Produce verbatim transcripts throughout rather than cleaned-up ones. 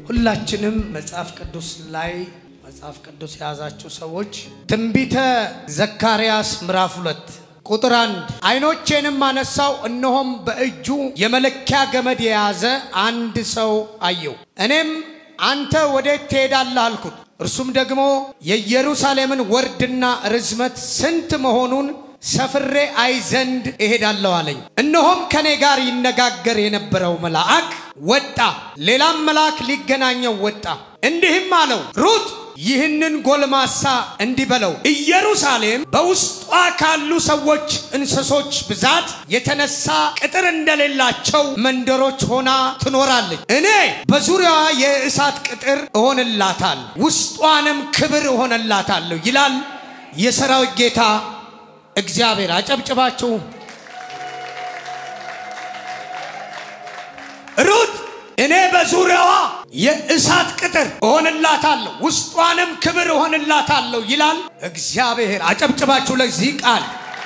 ሁላችንም መጽሐፍ ቅዱስ ላይ መጽሐፍ ቅዱስ ያዛችሁ ሰዎች ትንቢተ ዘካርያስ ምዕራፍ ሁለት ቁጥር አንድ አይኖቼንም አነሳው እነሆም በእጁ የመለኪያ ገመድ የያዘ አንድ ሰው አየው እኔም አንተ ወዴት ትሄዳለህ አልኩት እርሱም ደግሞ የኢየሩሳሌምን ወርድና ርዝመት ስንት መሆኑን ሰፍሬ አይ ዘንድ እሄዳለሁ አለኝ እነሆም ከኔ ጋር ይነጋገር የነበረው መልአክ ወጣ ሌላም መልአክ ሊገናኘው ወጣ እንዲህም አለው ሩት ይህንን ጎልማሳ እንዲበለው ኢየሩሳሌም በውስጧ ካሉ ሰዎች እንስሶች ብዛት የተነሳ ቅጥር እንደሌላቸው መንደሮች ሆና ትኖራለች እኔ በዙሪያዋ የእሳት ቅጥር እሆንላታል ውስጧንም ክብር እሆንላታለሁ ይላል የሰራዊት ጌታ እግዚአብሔር አጨብጭባችሁ ሩት እኔ በዙሪያዋ የእሳት ቅጥር እሆንላታለሁ ውስጧንም ክብር እሆንላታለሁ ይላል እግዚአብሔር አጨብጭባችሁ ለዚህ ቃል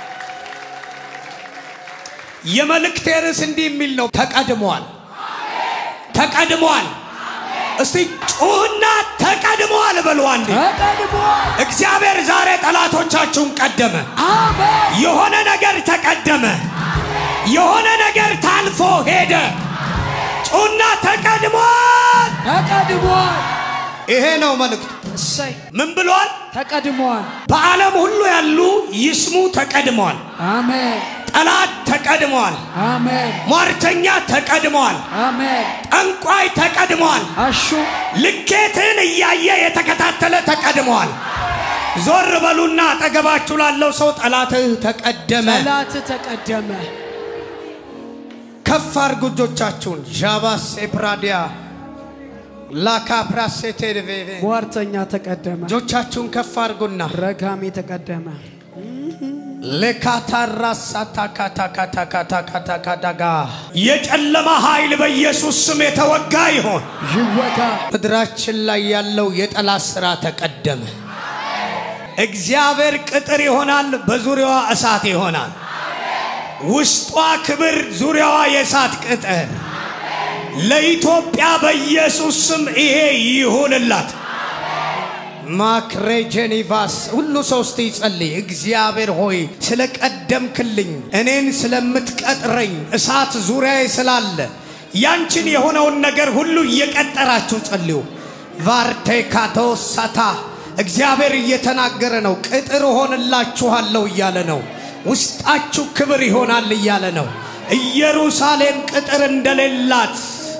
የመልእክቴ ርዕስ እንዲህ የሚል ነው ተቀድሟል ተቀድሟል እስቲ ጩህና ተቀድሟል በሉ አንዴ ተቀድሟል እግዚአብሔር ዛሬ ጠላቶቻችሁን ቀደመ አሜን የሆነ ነገር ተቀደመ የሆነ ነገር ታልፎ ሄደ ጩና ተቀድሟል ተቀድሟል ይሄ ነው መልእክቱ እሰይ ምን ብሏል ተቀድሟል በዓለም ሁሉ ያሉ ይስሙ ተቀድሟል አሜን ጠላት ተቀድሟል አሜን ሟርተኛ ተቀድሟል አሜን ጠንቋይ ተቀድሟል አሹ ልኬትን እያየ የተከታተለ ተቀድሟል ዞር በሉና አጠገባችሁ ላለው ሰው ጠላትህ ተቀደመ ጠላትህ ተቀደመ ከፋር ጉጆቻችሁን ጃባስ ኤፕራዲያ ላካፕራሴቴዴቬ ሟርተኛ ተቀደመ ጆቻችሁን ከፋርጉና ረጋሚ ተቀደመ ለካታራሳታካታካታካታካታጋ የጨለማ ኃይል በኢየሱስ ስም የተወጋ ይሁን ይወጋ ምድራችን ላይ ያለው የጠላት ሥራ ተቀደመ እግዚአብሔር ቅጥር ይሆናል በዙሪያዋ እሳት ይሆናል ውስጧ ክብር ዙሪያዋ የእሳት ቅጥር ለኢትዮጵያ በኢየሱስ ስም ይሄ ይሁንላት ማክሬጀኒቫስ ሁሉ ሶስት ይጸልይ እግዚአብሔር ሆይ ስለቀደምክልኝ እኔን ስለምትቀጥረኝ እሳት ዙሪያዬ ስላለ ያንቺን የሆነውን ነገር ሁሉ እየቀጠራችሁ ጸልዩ ቫርቴካቶሳታ እግዚአብሔር እየተናገረ ነው ቅጥር ሆነላችኋለሁ እያለ ነው ውስጣችሁ ክብር ይሆናል እያለ ነው ኢየሩሳሌም ቅጥር እንደሌላት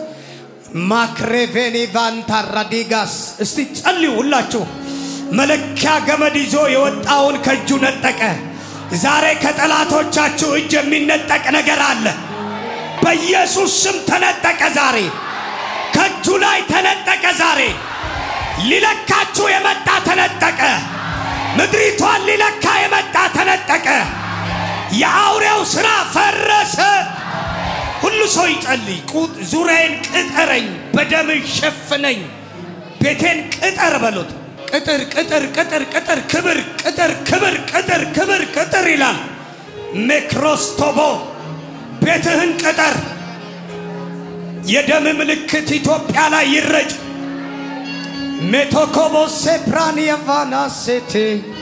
ማክሬቬኒ ቫንታራዲጋስ እስቲ ጸልዩ ሁላችሁ መለኪያ ገመድ ይዞ የወጣውን ከእጁ ነጠቀ ዛሬ ከጠላቶቻችሁ እጅ የሚነጠቅ ነገር አለ በኢየሱስ ስም ተነጠቀ ዛሬ ከእጁ ላይ ተነጠቀ ዛሬ ሊለካችሁ የመጣ ተነጠቀ ምድሪቷን ሊለካ የመጣ ተነጠቀ ያውሬው ሥራ ፈረሰ ሁሉ ሰው ይጸልይ ቁጥ ዙሪያዬን ቅጠረኝ በደም ሸፍነኝ ቤቴን ቅጠር በሉት ቅጥር ቅጥር ቅጥር ቅጥር ክብር ቅጥር ክብር ቅጥር ክብር ቅጥር ይላል ሜክሮስቶቦ ቤትህን ቅጠር የደም ምልክት ኢትዮጵያ ላይ ይረጭ ሜቶኮቦ ሴፕራኒያቫናሴቴ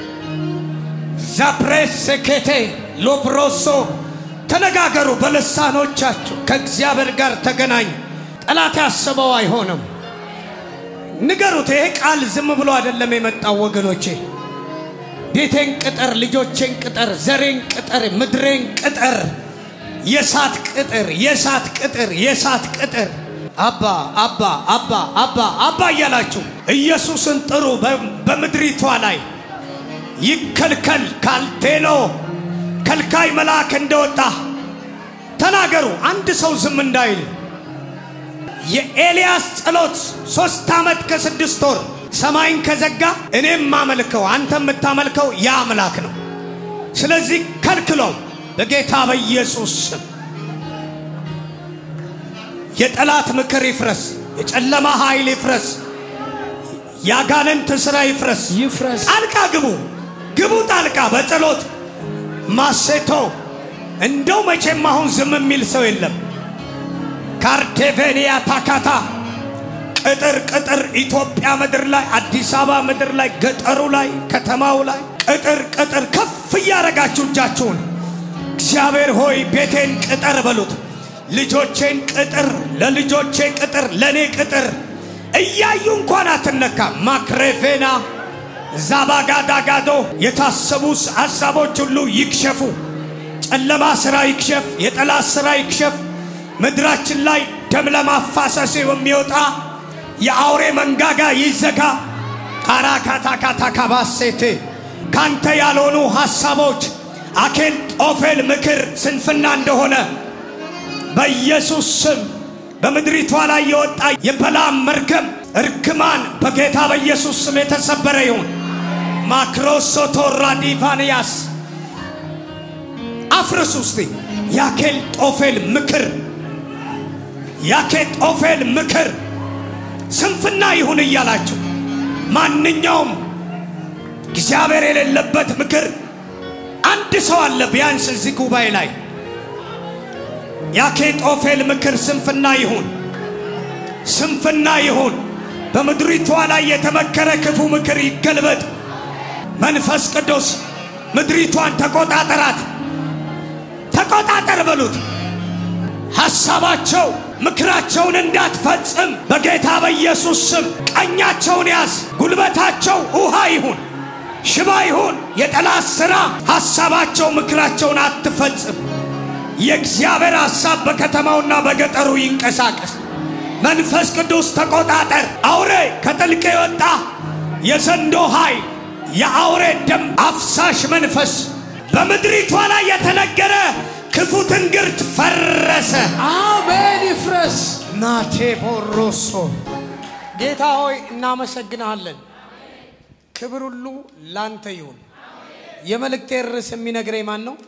ዛፕሬሴኬቴ ሎፕሮሶ ተነጋገሩ በልሳኖቻችሁ ከእግዚአብሔር ጋር ተገናኝ ጠላት ያሰበው አይሆንም ንገሩት ይሄ ቃል ዝም ብሎ አይደለም የመጣው ወገኖቼ ቤቴን ቅጠር ልጆቼን ቅጠር ዘሬን ቅጠር ምድሬን ቅጠር የሳት ቅጠር የሳት ቅጠር የሳት ቅጠር አባ አባ አባ አባ አባ ያላችሁ ኢየሱስን ጥሩ በምድሪቷ ላይ ይከልከል ካልቴሎ ከልካይ መልአክ እንደወጣ ተናገሩ አንድ ሰው ዝም እንዳይል የኤልያስ ጸሎት ሶስት አመት ከስድስት ወር ሰማይን ከዘጋ እኔም ማመልከው አንተም የምታመልከው ያ አምላክ ነው ስለዚህ ከልክለው በጌታ በኢየሱስ ስም የጠላት ምክር ይፍረስ የጨለማ ኃይል ይፍረስ ያጋንንት ሥራ ይፍረስ ይፍረስ ጣልቃ ግቡ ግቡ ጣልቃ በጸሎት ማሴቶ እንደው መቼም አሁን ዝም የሚል ሰው የለም ካርቴቬኒያ ታካታ ቅጥር ቅጥር ኢትዮጵያ ምድር ላይ አዲስ አበባ ምድር ላይ ገጠሩ ላይ ከተማው ላይ ቅጥር ቅጥር ከፍ ያረጋችሁ እጃችሁን እግዚአብሔር ሆይ ቤቴን ቅጥር በሉት ልጆቼን ቅጥር ለልጆቼ ቅጥር ለኔ ቅጥር እያዩ እንኳን አትነካ ማክሬፌና ዛባጋዳጋዶ የታሰቡስ ሐሳቦች ሁሉ ይክሸፉ ጨለማ ስራ ይክሸፍ የጠላት ስራ ይክሸፍ ምድራችን ላይ ደም ለማፋሰስ የሚወጣ የአውሬ መንጋጋ ይዘጋ ካራካታካታ ካባሴቴ ካንተ ያልሆኑ ሐሳቦች አኬል ጦፌል ምክር ስንፍና እንደሆነ በኢየሱስ ስም በመድሪቷ ላይ የወጣ የበላም መርገም እርግማን በጌታ በኢየሱስ ስም የተሰበረ ይሁን ማክሮሶቶራዲቫኒያስ አፍርሱስቲ ያኬል ጦፌል ምክር ያኬል ጦፌል ምክር ስንፍና ይሁን ይያላችሁ ማንኛውም እግዚአብሔር የሌለበት ምክር አንድ ሰው አለ ቢያንስ እዚህ ጉባኤ ላይ ያኬል ጦፌል ምክር ስንፍና ይሁን ስንፍና ይሁን በመድሪቷ ላይ የተመከረ ክፉ ምክር ይገልበጥ መንፈስ ቅዱስ ምድሪቷን ተቆጣጣራት ተቆጣጣር በሉት ሐሳባቸው ምክራቸውን እንዳትፈጽም በጌታ በኢየሱስ ስም ቀኛቸውን ያዝ ጉልበታቸው ውሃ ይሁን ሽባ ይሁን የጠላት ሥራ ሐሳባቸው ምክራቸውን አትፈጽም የእግዚአብሔር ሐሳብ በከተማውና በገጠሩ ይንቀሳቀስ መንፈስ ቅዱስ ተቆጣጣር አውሬ ከጥልቅ የወጣ የዘንዶ ኃይ የአውሬ ደም አፍሳሽ መንፈስ በመድሪቷ ላይ የተነገረ ክፉ ትንግርት ፈረሰ አሜን ይፍረስ ናቴ ቦሮሶ ጌታ ሆይ እናመሰግናለን ክብር ሁሉ ላንተ ይሁን የመልእክቴ ርዕስ የሚነግረኝ ማን ነው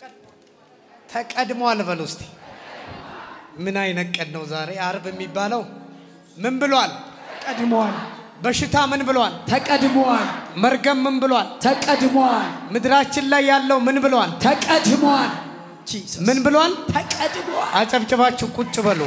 ተቀድሟል በሉ እስቲ ምን አይነት ቀን ነው ዛሬ አርብ የሚባለው ምን ብሏል ተቀድሟል በሽታ ምን ብሏል ተቀድሟል መርገም ምን ብሏል ተቀድሟል ምድራችን ላይ ያለው ምን ብሏል ተቀድሟል ምን ብሏል ተቀድሟል አጨብጨባችሁ ቁጭ በሉ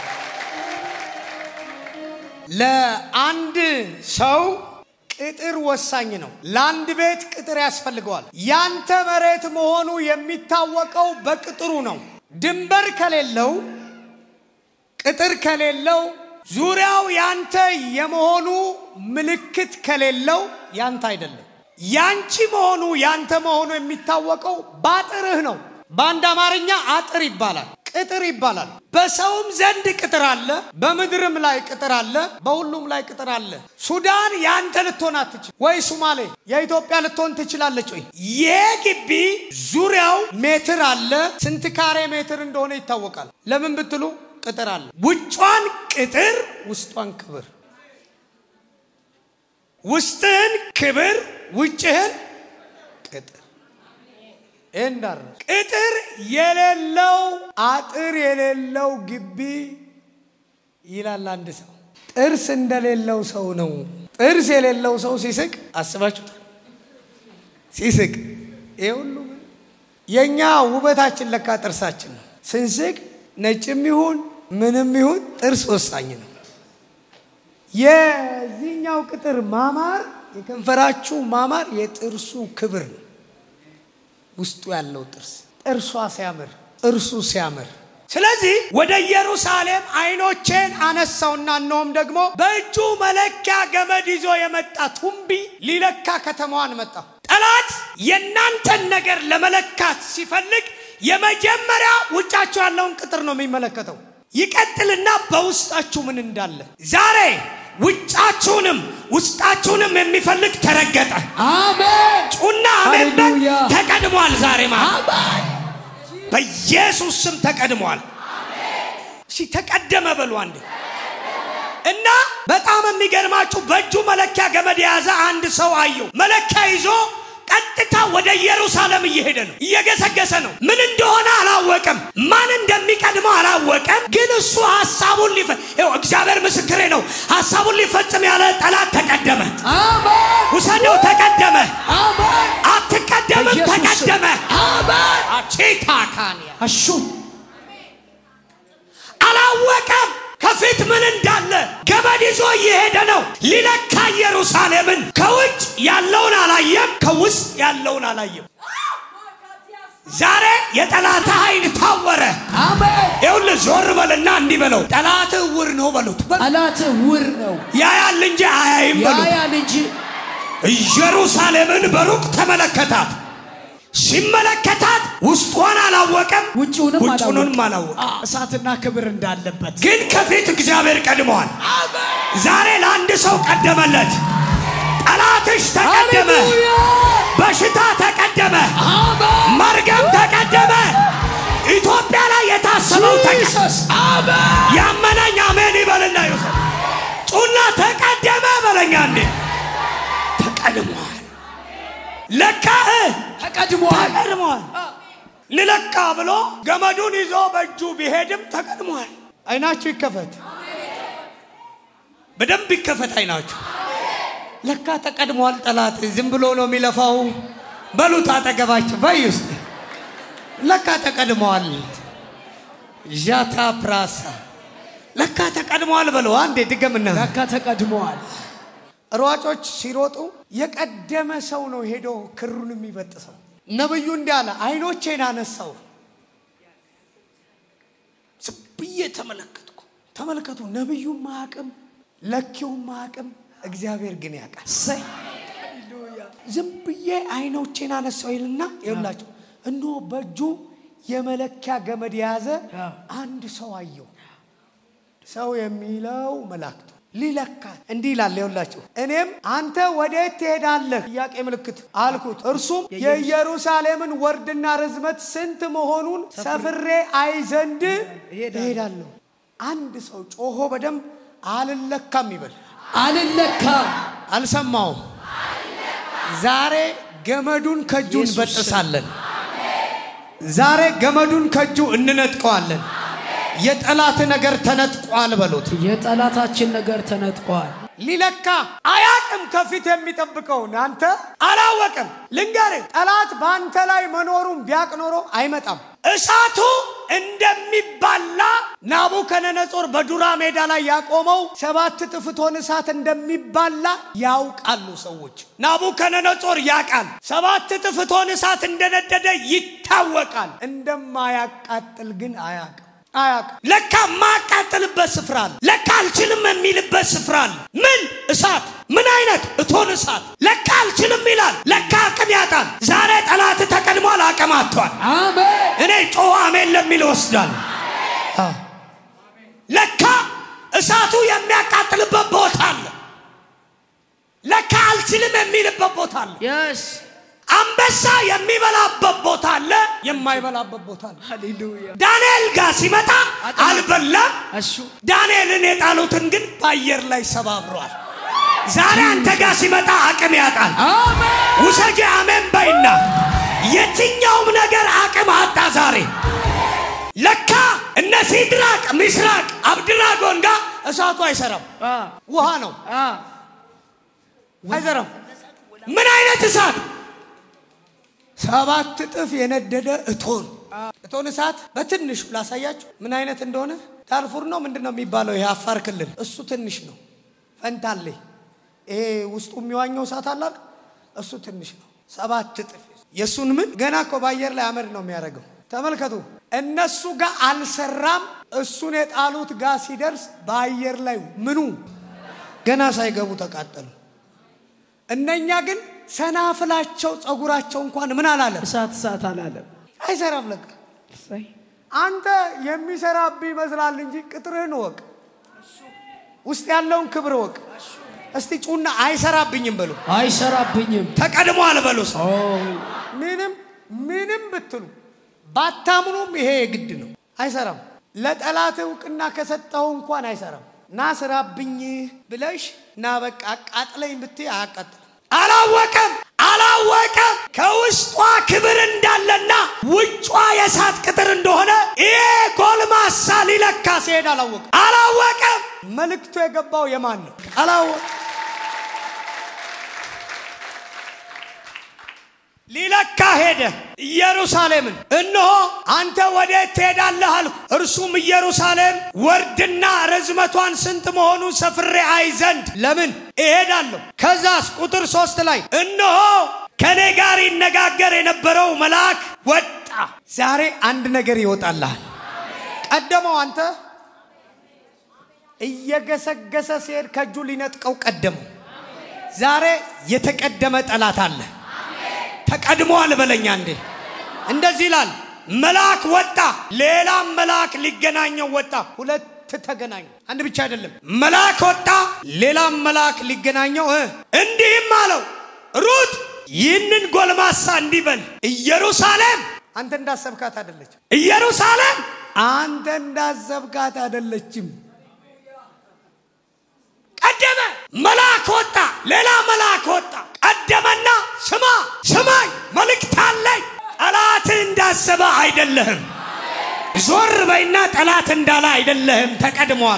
ለአንድ ሰው ቅጥር ወሳኝ ነው ለአንድ ቤት ቅጥር ያስፈልገዋል ያንተ መሬት መሆኑ የሚታወቀው በቅጥሩ ነው ድንበር ከሌለው ቅጥር ከሌለው ዙሪያው ያንተ የመሆኑ ምልክት ከሌለው ያንተ አይደለም ያንቺ መሆኑ ያንተ መሆኑ የሚታወቀው ባጥርህ ነው በአንድ አማርኛ አጥር ይባላል ቅጥር ይባላል በሰውም ዘንድ ቅጥር አለ በመድርም ላይ ቅጥር አለ በሁሉም ላይ ቅጥር አለ ሱዳን ያንተ ልትሆን አትችል ወይ ሶማሌ የኢትዮጵያ ልትሆን ትችላለች ወይ የግቢ ዙሪያው ሜትር አለ ስንት ካሬ ሜትር እንደሆነ ይታወቃል ለምን ብትሉ ቅጥር አለ ውጫን ቅጥር ውስጧን ክብር ውስጥን ክብር ውጭህን ቅጥር እንዳር ቅጥር የሌለው አጥር የሌለው ግቢ ይላል አንድ ሰው ጥርስ እንደሌለው ሰው ነው ጥርስ የሌለው ሰው ሲስቅ አስባችሁት ሲስቅ ይሁሉ የኛ ውበታችን ለካ ጥርሳችን ነው ስንስቅ ነጭም ይሁን ምንም ይሁን ጥርስ ወሳኝ ነው የዚህኛው ቅጥር ማማር የከንፈራችሁ ማማር የጥርሱ ክብር ነው ውስጡ ያለው ጥርስ ጥርሷ ሲያምር ጥርሱ ሲያምር ስለዚህ ወደ ኢየሩሳሌም አይኖቼን አነሳውና እነሆም ደግሞ በእጁ መለኪያ ገመድ ይዞ የመጣ ቱምቢ ሊለካ ከተማዋን መጣ ጠላት የናንተን ነገር ለመለካት ሲፈልግ የመጀመሪያ ውጫችሁ ያለውን ቅጥር ነው የሚመለከተው ይቀጥልና በውስጣችሁ ምን እንዳለ ዛሬ ውጫችሁንም ውስጣችሁንም የሚፈልግ ተረገጠ አሜን ጩና አሜን ተቀድሟል ዛሬ ማለት አሜን በኢየሱስ ስም ተቀድሟል አሜን እሺ ተቀደመ በሉ አንዴ እና በጣም የሚገርማችሁ በእጁ መለኪያ ገመድ ያዘ አንድ ሰው አየው መለኪያ ይዞ ቀጥታ ወደ ኢየሩሳሌም እየሄደ ነው እየገሰገሰ ነው ምን እንደሆነ አላወቀም ማን እንደሚቀድመው አላወቀም ግን እሱ ሐሳቡን ሊፈ ይኸው እግዚአብሔር ምስክሬ ነው ሐሳቡን ሊፈጽም ያለ ጠላት ተቀደመ አሜን ወሰደው ተቀደመ አሜን አትቀደምም ተቀደመ አሜን አቺታካኒያ አሹ አላወቀም ከፊት ከፊት ምን እንዳለ ገመድ ይዞ እየሄደ ነው ሊለካ ኢየሩሳሌምን ከውጭ ያለውን አላየም ከውስጥ ያለውን አላየም ዛሬ የጠላት ኃይል ታወረ አሜን ይሁን ዞር በልና እንዲህ በለው ጠላት ውር ነው በሉት ጠላት ውር ነው ያያል እንጂ አያይም በሉት ያያል እንጂ ኢየሩሳሌምን በሩቅ ተመለከታት ሲመለከታት ውስጧን አላወቀም ውጭውንም አላወቀም እሳትና ክብር እንዳለበት ግን ከፊት እግዚአብሔር ቀድሟል ዛሬ ለአንድ ሰው ቀደመለት ጠላትሽ ተቀደመ በሽታ ተቀደመ መርገም ተቀደመ ኢትዮጵያ ላይ የታሰበው ተቀደመ ያመነኝ አሜን ይበልና ይወሰድ ጩና ተቀደመ በለኛ እንዴ ተቀድሟል ለካ ተቀድሟል ተቀድሟል ለለካ ብሎ ገመዱን ይዞ በእጁ ቢሄድም ተቀድሟል አይናችሁ ይከፈት በደንብ ይከፈት አይናችሁ ለካ ተቀድሟል ጠላት ዝም ብሎ ነው የሚለፋው በሉት አጠገባችሁ ባይስ ለካ ተቀድሟል ጃታ ፕራሳ ለካ ተቀድሟል በሉ አንዴ ድገምና ለካ ተቀድሟል ሯጮች ሲሮጡ የቀደመ ሰው ነው ሄዶ ክሩን የሚበጥሰው ነብዩ እንዲያለ አይኖቼን አነሳው ስብዬ ተመለከትኩ ተመለከቱ ነብዩ ማቅም ለኪው ማቅም እግዚአብሔር ግን ያቃል ሰይ ሃሌሉያ ዝምብዬ አይኖቼን አነሳው ይልና ይውላችሁ እንዶ በእጁ የመለኪያ ገመድ ያዘ አንድ ሰው አየው ሰው የሚለው መላእክቱ ሊለካ እንዲህ ይላል ይውላችሁ እኔም አንተ ወዴት ትሄዳለህ ጥያቄ ምልክት አልኩት እርሱም የኢየሩሳሌምን ወርድና ርዝመት ስንት መሆኑን ሰፍሬ አይዘንድ እሄዳለሁ አንድ ሰው ጮሆ በደም አልለካም ይበል አልለካም አልሰማው ዛሬ ገመዱን ከጁን በጥሳለን ዛሬ ገመዱን ከጁ እንነጥቀዋለን የጠላት ነገር ተነጥቋል በሉት የጠላታችን ነገር ተነጥቋል ሊለካ አያቅም ከፊት የሚጠብቀው አንተ አላወቀም ልንገር ጠላት ባንተ ላይ መኖሩን ቢያቅ ኖሮ አይመጣም እሳቱ እንደሚባላ ናቡከደነጾር በዱራ ሜዳ ላይ ያቆመው ሰባት ጥፍቶን እሳት እንደሚባላ ያውቃሉ ሰዎች ናቡከደነጾር ያቃል ሰባት ጥፍቶን እሳት እንደነደደ ይታወቃል እንደማያቃጥል ግን አያቅ አያቅ ለካ ማቃጠልበት ስፍራ ለካ አልችልም የሚልበት ስፍራ ምን እሳት ምን አይነት እቶን እሳት ለካ አልችልም ይላል ለካ አቅም ያጣል ዛሬ ጠላት ተቀድሟል አቅም አጥቷል አሜን እኔ ጮህ አሜን ለሚል ወስዳል ለካ እሳቱ የሚያቃጥልበት ቦታ አለ ለካ አልችልም የሚልበት ቦታ አለ yes አንበሳ የሚበላበት ቦታ አለ የማይበላበት ቦታ አለ ሃሌሉያ ዳንኤል ጋር ሲመጣ አልበላም እሱ ዳንኤልን የጣሉትን ግን በአየር ላይ ሰባብሯል ዛሬ አንተ ጋር ሲመጣ አቅም ያጣል አሜን ውሰጂ አሜን ባይና የትኛውም ነገር አቅም አጣ ዛሬ ለካ እነ ሲድራቅ ሚስራቅ አብድራጎን ጋር እሳቱ አይሰራም ውሃ ነው አይሰራም ምን አይነት እሳት ሰባት ጥፍ የነደደ እቶን እቶን እሳት በትንሹ ላሳያችሁ ምን አይነት እንደሆነ ዳርፉር ነው ምንድነው የሚባለው ይሄ አፋር ክልል እሱ ትንሽ ነው ፈንታሌ ይሄ ውስጡ የሚዋኘው እሳት አለ እሱ ትንሽ ነው ሰባት ጥፍ የሱን ምን ገና እኮ በአየር ላይ አመድ ነው የሚያደርገው ተመልከቱ እነሱ ጋር አልሰራም እሱን የጣሉት ጋር ሲደርስ በአየር ላይ ምኑ ገና ሳይገቡ ተቃጠሉ እነኛ ግን ሰናፍላቸው ጸጉራቸው እንኳን ምን አላለ እሳት እሳት አላለ አይሰራም ለካ አንተ የሚሰራብ ይመስላል እንጂ ቅጥርህን ወቅ ውስጥ ያለውን ክብር ወቅ እስቲ ጩና አይሰራብኝም በሉ አይሰራብኝም ተቀድሟል በሉስ ምንም ምንም ብትሉ ባታምኑም ይሄ ግድ ነው አይሰራም ለጠላት ዕውቅና ከሰጠው እንኳን አይሰራም ና ስራብኝ ብለሽ ና በቃ አቃጥለኝ ብትይ አያቃጥል አላወቀም አላወቀም ከውስጧ ክብር እንዳለና ውጯ የሳት ቅጥር እንደሆነ ይሄ ጎልማሳ ሊለካ ሲሄድ አላወቀም አላወቀም መልእክቱ የገባው የማን ነው አላወቀም ሊለካ ሄደ ኢየሩሳሌምን እነሆ አንተ ወዴት ትሄዳለህ አልኩ እርሱም ኢየሩሳሌም ወርድና ርዝመቷን ስንት መሆኑን ሰፍሬ አይ ዘንድ ለምን እሄዳለሁ ከዛስ ቁጥር ሶስት ላይ እነሆ ከኔ ጋር ይነጋገር የነበረው መልአክ ወጣ ዛሬ አንድ ነገር ይወጣልሃል ቀደመው አንተ እየገሰገሰ ሲሄድ ከጁ ሊነጥቀው ቀደመው ዛሬ የተቀደመ ጠላት አለ ተቀድሟል በለኛ እንዴ እንደዚህ ይላል መልአክ ወጣ ሌላም መልአክ ሊገናኘው ወጣ ሁለት ተገናኙ አንድ ብቻ አይደለም መልአክ ወጣ ሌላም መልአክ ሊገናኘው እንዲህም አለው ሩት ይህንን ጎልማሳ እንዲበል ኢየሩሳሌም አንተ እንዳሰብካት አይደለችም ኢየሩሳሌም አንተ እንዳሰብካት አይደለችም ቀደመ መልአክ ወጣ ሌላ መልአክ ወጣ ቀደመና ስማ ስማኝ መልእክት አለኝ ጠላት እንዳሰበ አይደለህም ዞር በይና ጠላት እንዳለ አይደለህም ተቀድሟል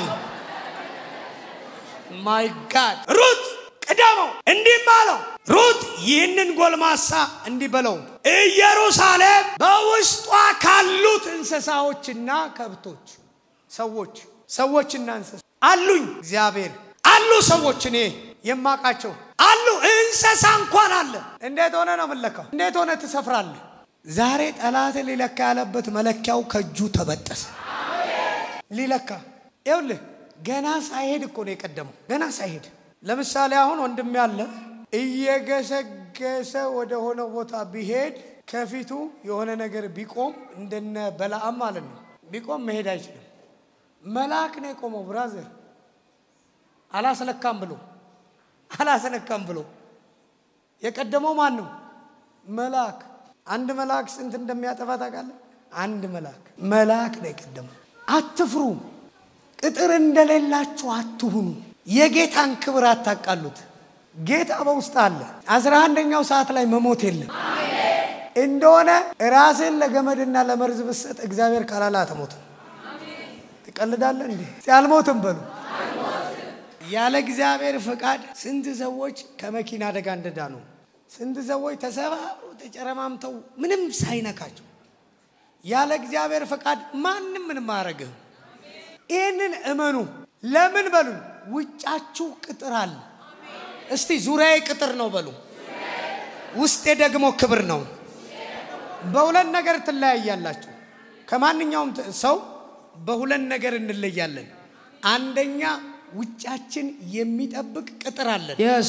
ማይ ጋድ ሩት ቀደመው እንዲማለው ሩት ይህንን ጎልማሳ እንዲበለው ኢየሩሳሌም በውስጧ ካሉት እንስሳዎችና ከብቶች ሰዎች ሰዎችና እንስሳ አሉኝ እግዚአብሔር አሉ ሰዎች እኔ የማቃቸው አሉ እንስሳ እንኳን አለ እንዴት ሆነ ነው መለካው እንዴት ሆነ ተሰፍራለህ ዛሬ ጠላት ሊለካ ያለበት መለኪያው ከጁ ተበጠሰ ሊለካ ይኸውልህ ገና ሳይሄድ እኮ ነው የቀደመው ገና ሳይሄድ ለምሳሌ አሁን ወንድም ያለ እየገሰገሰ ወደ ሆነ ቦታ ቢሄድ ከፊቱ የሆነ ነገር ቢቆም እንደነ በላአም ማለት ነው ቢቆም መሄድ አይችልም መልአክ ነው የቆመው ብራዘር አላስለካም ብሎ አላስለካም ብሎ የቀደመው ማን ነው መልአክ አንድ መልአክ ስንት እንደሚያጠፋ ታውቃለህ አንድ መልአክ መልአክ ነው የቀደመው አትፍሩ ቅጥር እንደሌላችሁ አትሁኑ የጌታን ክብር አታቃሉት ጌታ በውስጥ አለ አስራ አንደኛው ሰዓት ላይ መሞት የለም አሜን እንደሆነ ራስን ለገመድና ለመርዝ በሰጥ እግዚአብሔር ካላላ አትሞት አሜን ትቀልዳለህ እንዴ ሲያልሞትም በሉ ያለ እግዚአብሔር ፈቃድ ስንት ሰዎች ከመኪና አደጋ እንደዳኑ ስንት ሰዎች ተሰባብረው ተጨረማምተው ምንም ሳይነካቸው ያለ እግዚአብሔር ፈቃድ ማንንም ምንም አያረግም ይሄንን እመኑ ለምን በሉ ውጫችሁ ቅጥር አለ እስቲ ዙሪያዬ ቅጥር ነው በሉ ውስጤ ደግሞ ክብር ነው በሁለት ነገር ትለያያላችሁ ከማንኛውም ሰው በሁለት ነገር እንለያለን አንደኛ ውጫችን የሚጠብቅ ቅጥር አለ yes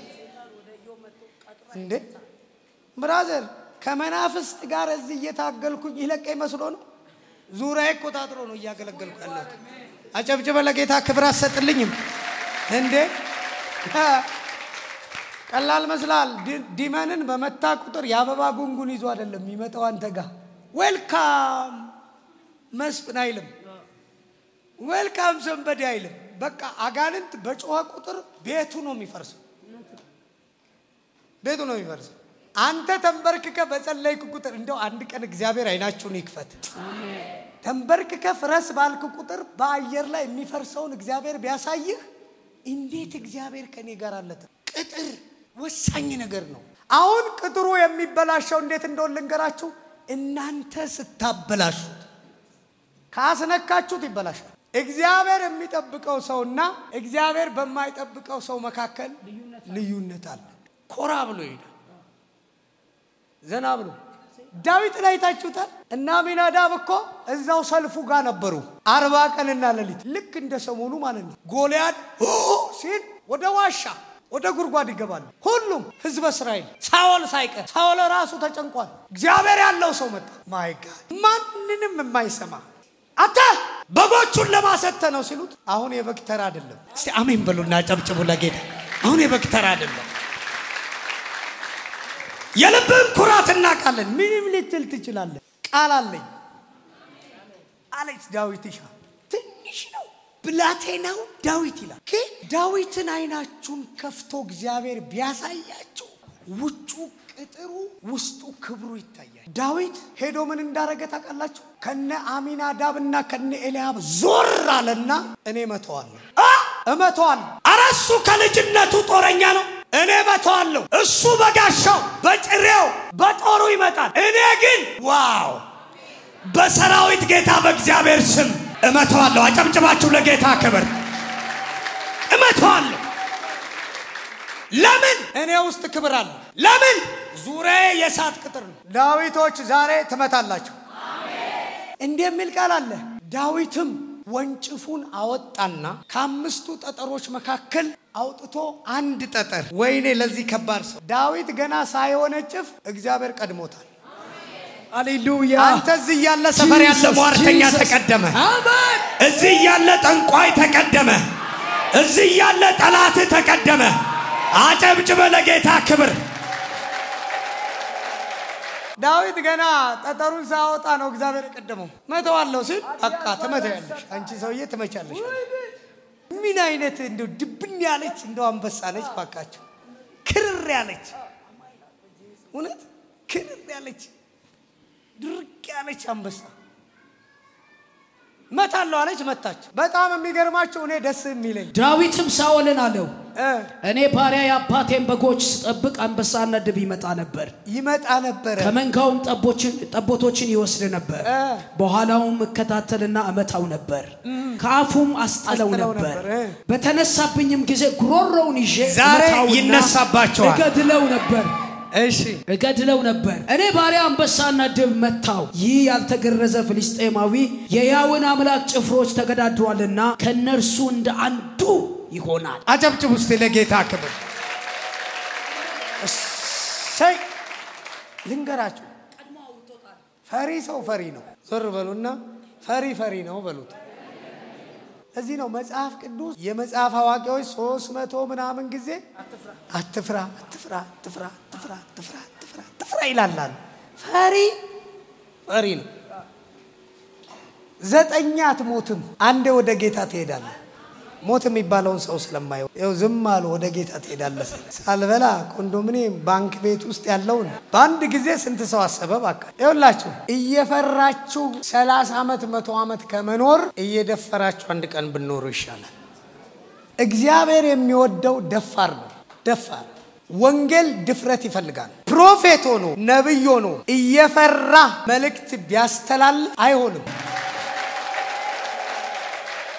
እንዴ ብራዘር ከመናፍስት ጋር እዚህ እየታገልኩኝ ይለቀኝ መስሎ ነው ዙሪያዬ ቆጣጥሮ ነው እያገለገልኩ ያለሁት አጨብጭበ ለጌታ ክብር አሰጥልኝም እንዴ ቀላል መስላል ዲመንን በመታ ቁጥር ያበባ ጉንጉን ይዞ አይደለም የሚመጣው አንተ ጋር ዌልካም መስፍን አይልም ዌልካም somebody አይልም በቃ አጋንንት በጮኸ ቁጥር ቤቱ ነው የሚፈርሰው ቤቱ ነው የሚፈርሰው አንተ ተንበርክከ በጸለይክ ቁጥር እንደው አንድ ቀን እግዚአብሔር አይናችሁን ይክፈት አሜን ተንበርክከ ፍረስ ባልክ ቁጥር በአየር ላይ የሚፈርሰውን እግዚአብሔር ቢያሳይህ እንዴት እግዚአብሔር ከኔ ጋር አለ ቅጥር ወሳኝ ነገር ነው አሁን ቅጥሩ የሚበላሸው እንዴት እንደሆነ ልንገራችሁ እናንተ ስታበላሹት ካስነካችሁት ይበላሻል እግዚአብሔር የሚጠብቀው ሰውና እግዚአብሔር በማይጠብቀው ሰው መካከል ልዩነት አለ ኮራ ብሎ ይሄዳል ዘና ብሎ ዳዊት ላይ ታችሁታል እና አሚናዳብ እኮ እዛው ሰልፉ ጋር ነበሩ አርባ ቀንና ሌሊት ልክ እንደ ሰሞኑ ማለት ነው ጎልያድ ሲል ወደ ዋሻ ወደ ጉርጓድ ይገባል ሁሉም ህዝብ እስራኤል ሳኦል ሳይቀር ሳኦል ራሱ ተጨንቋል እግዚአብሔር ያለው ሰው መጣ ማይ ጋድ ማንንም የማይሰማ አታ በጎቹን ለማሰተ ነው ሲሉት አሁን የበክተር አይደለም እስቲ አሜን በሉና ጨብጭቡ ለጌታ አሁን የበክተር አይደለም የልብን ኩራትና ቃልን ምንም ልትል ትችላለህ ቃል አለኝ አለች ዳዊት ይሻ ትንሽ ነው ብላቴናው ዳዊት ይላል ግን ዳዊትን አይናችሁን ከፍቶ እግዚአብሔር ቢያሳያችሁ ውጩ ቅጥሩ ውስጡ ክብሩ ይታያል ዳዊት ሄዶ ምን እንዳረገ ታውቃላችሁ ከነ አሚናዳብና ከነ ኤልያብ ዞር አለና እኔ መተዋለሁ አ እመተዋል አራሱ ከልጅነቱ ጦረኛ ነው እኔ መተዋለሁ እሱ በጋሻው በጭሬው በጦሩ ይመጣል እኔ ግን ዋው በሰራዊት ጌታ በእግዚአብሔር ስም እመተዋለሁ አጨብጭባችሁ ለጌታ ክብር እመተዋለሁ ለምን እኔ ውስጥ ክብር አለ ለምን ዙሪያዬ የሳት ቅጥር ነው ዳዊቶች ዛሬ ትመታላችሁ አሜን እንደሚል ቃል አለ ዳዊትም ወንጭፉን አወጣና ከአምስቱ ጠጠሮች መካከል አውጥቶ አንድ ጠጠር ወይኔ ለዚህ ከባድ ሰው ዳዊት ገና ሳይወነጭፍ እግዚአብሔር ቀድሞታል ሃሌሉያ አንተ እዚህ ያለ ሰፈር ያለ ሟርተኛ ተቀደመ አሜን እዚህ ያለ ጠንቋይ ተቀደመ እዚህ ያለ ጠላት ተቀደመ አጨብጭበ ለጌታ ክብር ዳዊት ገና ጠጠሩን ሳወጣ ነው እግዚአብሔር ቀደመው መተዋለው ሲል በቃ ተመታያለሽ አንቺ ሰውዬ ተመቻለሽ ምን አይነት እንደው ድብን ያለች እንደው አንበሳ ነች ባካችሁ ክርር ያለች እውነት ክርር ያለች ድርቅ ያለች አንበሳ መታለው አለች መታች በጣም የሚገርማችሁ እኔ ደስ የሚለኝ ዳዊትም ሳኦልን አለው እኔ ባሪያ ያባቴን በጎች ስጠብቅ አንበሳና ድብ ይመጣ ነበር ይመጣ ነበር ከመንጋውም ጠቦችን ጠቦቶችን ይወስድ ነበር በኋላውም እከታተልና አመታው ነበር ከአፉም አስጠለው ነበር በተነሳብኝም ጊዜ ጉሮሮውን ይዤ ዛሬ ይነሳባቸዋል እገድለው ነበር እሺ እገድለው ነበር እኔ ባሪያ አንበሳና ድብ መታው ይህ ያልተገረዘ ፍልስጤማዊ የያውን አምላክ ጭፍሮች ተገዳድሯልና ከነርሱ እንደ አንዱ ይሆናል አጨብጭቡ እስቲ ለጌታ ክብር እሰይ ልንገራችሁ ፈሪ ሰው ፈሪ ነው ዞር በሉና ፈሪ ፈሪ ነው በሉት እዚህ ነው መጽሐፍ ቅዱስ የመጽሐፍ አዋቂዎች ሶስት መቶ ምናምን ጊዜ አትፍራ አትፍራ አትፍራ አትፍራ አትፍራ አትፍራ አትፍራ ይላል ፈሪ ፈሪ ነው ዘጠኛት ሞትም አንዴ ወደ ጌታ ትሄዳለህ ሞት የሚባለውን ሰው ስለማየው ያው ዝም አለ ወደ ጌታ ትሄዳለህ ሳልበላ ኮንዶሚኒየም ባንክ ቤት ውስጥ ያለውን በአንድ ጊዜ ስንት ሰው አሰበ ባካ ይኸውላችሁ እየፈራችሁ ሰላሳ አመት መቶ አመት ከመኖር እየደፈራችሁ አንድ ቀን ብንኖር ይሻላል እግዚአብሔር የሚወደው ደፋር ነው ደፋር ወንጌል ድፍረት ይፈልጋል ፕሮፌት ሆኖ ነብይ ሆኖ እየፈራ መልእክት ቢያስተላልፍ አይሆንም